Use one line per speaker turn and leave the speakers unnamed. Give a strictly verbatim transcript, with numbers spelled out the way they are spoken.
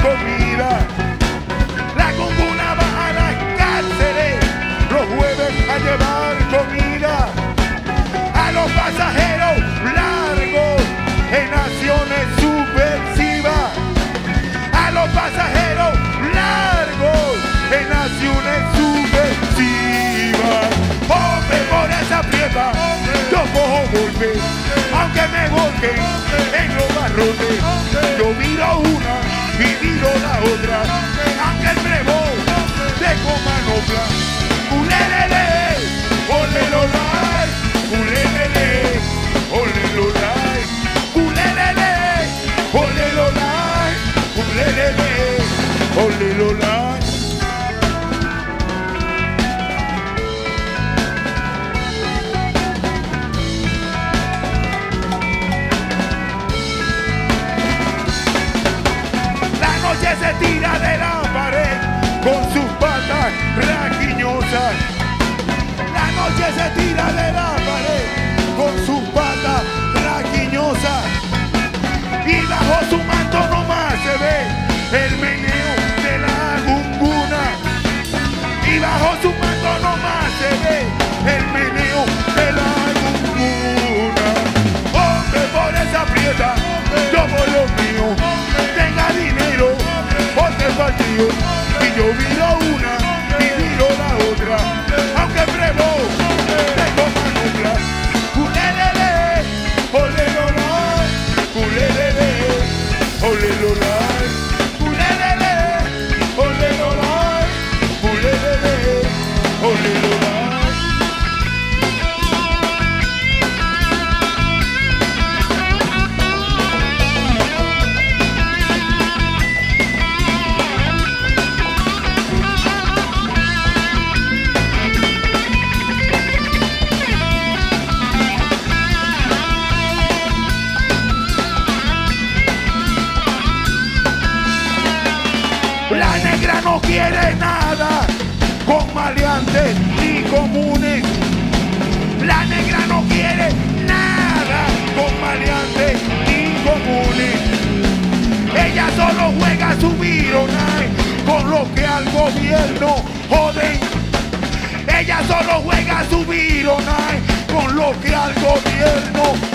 comida. La cunguna va a las cárceles los jueves a llevar comida. A los pasajeros largos en acciones subversivas. A los pasajeros largos en acciones subversivas. Hombre, por esa prieta yo puedo volver, aunque me volquen en los barrotes. Yo miro una y miro la otra, aunque el brevón tengo manopla. Ulelele, olelolay, ulelele, olelolay, ulelele, olelolay, ulelele, olelolay. Se tira de la pared con sus patas raquiñosas. La noche se tira de la pared con sus patas raquiñosas. Y bajo su manto nomás se ve el meneo de la cunguna. Y bajo su manto nomás se ve el meneo de la cunguna. Hombre, por esa prieta yo por lo mío. Tenga dinero, ponte partido. Y yo miro una y miro la otra, aunque brevo tengo manopla. Ulelele, olelolay, ulelele, olelolay, ulelele, olelolay, ulelele, olelolay. La negra no quiere nada con maleantes ni comunes. La negra no quiere nada con maleantes ni comunes. Ella solo juega su vironay con lo que al gobierno joden. Ella solo juega su vironay con lo que al gobierno